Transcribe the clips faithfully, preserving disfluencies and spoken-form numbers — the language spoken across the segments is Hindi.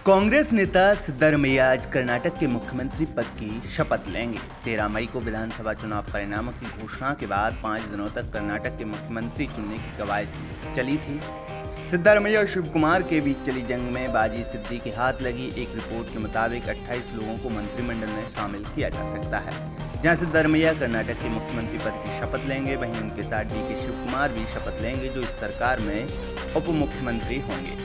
कांग्रेस नेता सिद्धरमैया आज कर्नाटक के मुख्यमंत्री पद की शपथ लेंगे। तेरह मई को विधानसभा चुनाव परिणामों की घोषणा के बाद पाँच दिनों तक कर्नाटक के मुख्यमंत्री चुनने की कवायद चली थी। सिद्धरमैया और शिवकुमार के बीच चली जंग में बाजी सिद्धि के हाथ लगी। एक रिपोर्ट के मुताबिक अट्ठाईस लोगों को मंत्रिमंडल में शामिल किया जा सकता है। जहां सिद्धरमैया कर्नाटक के मुख्यमंत्री पद की शपथ लेंगे, वहीं उनके साथ डी के शिवकुमार भी शपथ लेंगे, जो इस सरकार में उप मुख्यमंत्री होंगे।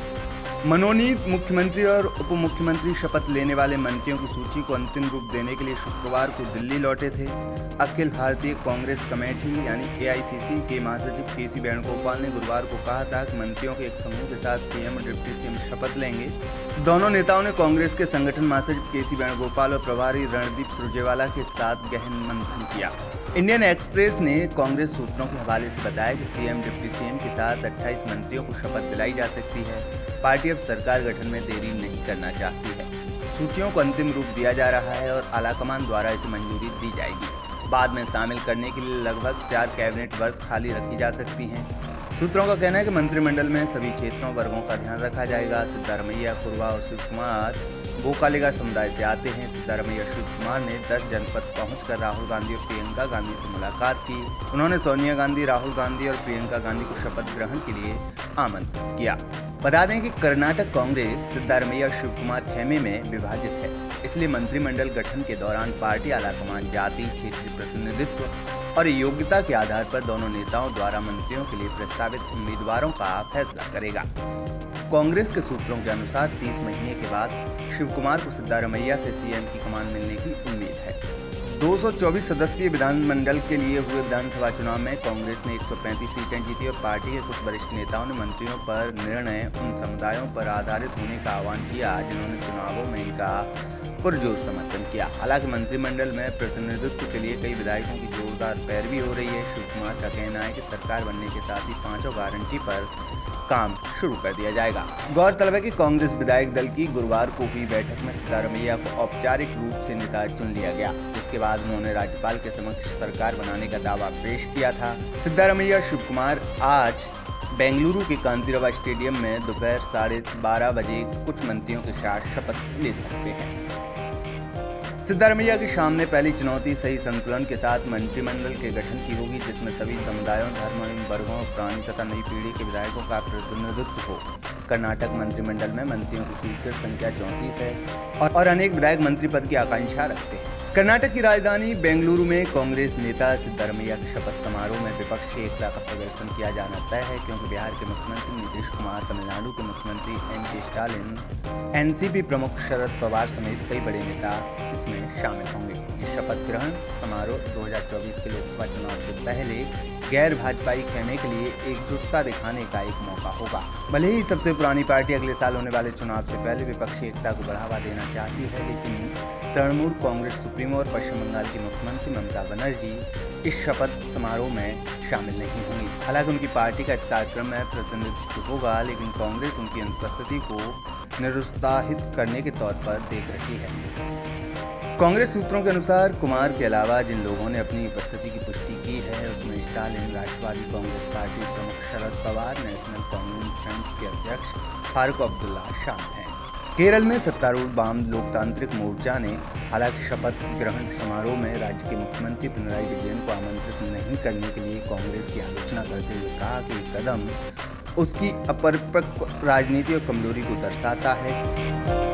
मनोनीत मुख्यमंत्री और उप मुख्यमंत्री शपथ लेने वाले मंत्रियों की सूची को अंतिम रूप देने के लिए शुक्रवार को दिल्ली लौटे थे। अखिल भारतीय कांग्रेस कमेटी यानी ए आई सी सी के महासचिव के सी वेणुगोपाल ने गुरुवार को कहा था कि मंत्रियों के एक समूह के साथ सीएम और डिप्टी सीएम शपथ लेंगे। दोनों नेताओं ने कांग्रेस के संगठन महासचिव के सी वेणुगोपाल और प्रभारी रणदीप सुरजेवाला के साथ गहन मंथन किया। इंडियन एक्सप्रेस ने कांग्रेस सूत्रों के हवाले से बताया कि सीएम डिप्टी सीएम के साथ अट्ठाईस मंत्रियों को शपथ दिलाई जा सकती है। पार्टी अब सरकार गठन में देरी नहीं करना चाहती है। सूचियों को अंतिम रूप दिया जा रहा है और आलाकमान द्वारा इसे मंजूरी दी जाएगी। बाद में शामिल करने के लिए लगभग चार कैबिनेट वर्ग खाली रखी जा सकती हैं। सूत्रों का कहना है कि मंत्रिमंडल में सभी क्षेत्रों वर्गों का ध्यान रखा जाएगा। सिद्धरमैया, कुरवा और शिवकुमार गोकालिगा समुदाय से आते हैं। सिद्धरमैया शिवकुमार ने दस जनपद पहुंचकर राहुल गांधी और प्रियंका गांधी से मुलाकात की। उन्होंने सोनिया गांधी, राहुल गांधी और प्रियंका गांधी को शपथ ग्रहण के लिए आमंत्रित किया। बता दें कि कर्नाटक कांग्रेस सिद्धरमैया और शिवकुमार खेमे में विभाजित है, इसलिए मंत्रिमंडल गठन के दौरान पार्टी आलाकमान जाति, क्षेत्रीय प्रतिनिधित्व और योग्यता के आधार पर दोनों नेताओं द्वारा मंत्रियों के लिए प्रस्तावित उम्मीदवारों का फैसला करेगा। कांग्रेस के सूत्रों के अनुसार तीस महीने के बाद शिवकुमार को सिद्धरमैया से सीएम की कमान मिलने की उम्मीद है। दो सौ चौबीस सदस्यीय विधानमंडल के लिए हुए विधानसभा चुनाव में कांग्रेस ने एक सौ पैंतीस सीटें जीती और पार्टी के कुछ वरिष्ठ नेताओं ने मंत्रियों पर निर्णय उन समुदायों पर आधारित होने का आह्वान किया जिन्होंने चुनावों में इनका पुरजोर समर्थन किया। हालांकि मंत्रिमंडल में प्रतिनिधित्व के लिए कई विधायकों की जोरदार पैरवी हो रही है। शिवकुमार का कहना है कि सरकार बनने के साथ ही पांचों गारंटी पर काम शुरू कर दिया जाएगा। गौरतलब है कि कांग्रेस विधायक दल की गुरुवार को हुई बैठक में सिद्धरमैया को औपचारिक रूप से नेता चुन लिया गया, जिसके बाद उन्होंने राज्यपाल के समक्ष सरकार बनाने का दावा पेश किया था। सिद्धरमैया शिवकुमार आज बेंगलुरु के कांतिरवा स्टेडियम में दोपहर साढ़े बारह बजे कुछ मंत्रियों के साथ शपथ ले सकते हैं। सिद्धरमैया के सामने पहली चुनौती सही संतुलन के साथ मंत्रिमंडल के गठन की होगी, जिसमें सभी समुदायों, धर्म, वर्गों, प्राणी तथा नई पीढ़ी के विधायकों का प्रतिनिधित्व हो। कर्नाटक मंत्रिमंडल में मंत्रियों की स्वीकृत संख्या चौंतीस है और, और अनेक विधायक मंत्री पद की आकांक्षा रखते हैं। कर्नाटक की राजधानी बेंगलुरु में कांग्रेस नेता सिद्धरमैया के शपथ समारोह में विपक्ष की एकता का प्रदर्शन किया जाना तय है, क्योंकि बिहार के मुख्यमंत्री नीतीश कुमार, तमिलनाडु के मुख्यमंत्री एम के स्टालिन, एन सी पी प्रमुख शरद पवार समेत कई बड़े नेता इसमें शामिल होंगे। इस शपथ ग्रहण समारोह दो हज़ार चौबीस के लोकसभा चुनाव से पहले गैर भाजपाई खेमे के लिए एकजुटता दिखाने का एक मौका होगा। भले ही सबसे पुरानी पार्टी अगले साल होने वाले चुनाव से पहले विपक्षी एकता को बढ़ावा देना चाहती है, लेकिन तृणमूल कांग्रेस सुप्रीमो और पश्चिम बंगाल की मुख्यमंत्री ममता बनर्जी इस शपथ समारोह में शामिल नहीं होंगी। हालांकि उनकी पार्टी का इस कार्यक्रम में प्रतिनिधित्व होगा, लेकिन कांग्रेस उनकी अनुपस्थिति को निरुत्साहित करने के तौर पर देख रही है। कांग्रेस सूत्रों के अनुसार कुमार के अलावा जिन लोगों ने अपनी उपस्थिति की पुष्टि की है उसमें स्टालिन, राष्ट्रवादी कांग्रेस पार्टी प्रमुख शरद पवार, नेशनल कॉन्फ्रेंस के अध्यक्ष फारूक अब्दुल्ला शामिल हैं। केरल में सत्तारूढ़ वाम लोकतांत्रिक मोर्चा ने हालांकि शपथ ग्रहण समारोह में राज्य के मुख्यमंत्री पिनराई विजयन को आमंत्रित नहीं करने के लिए कांग्रेस की आलोचना करते हुए कहा कि कदम उसकी अपरिपक्व राजनीति और कमजोरी को दर्शाता है।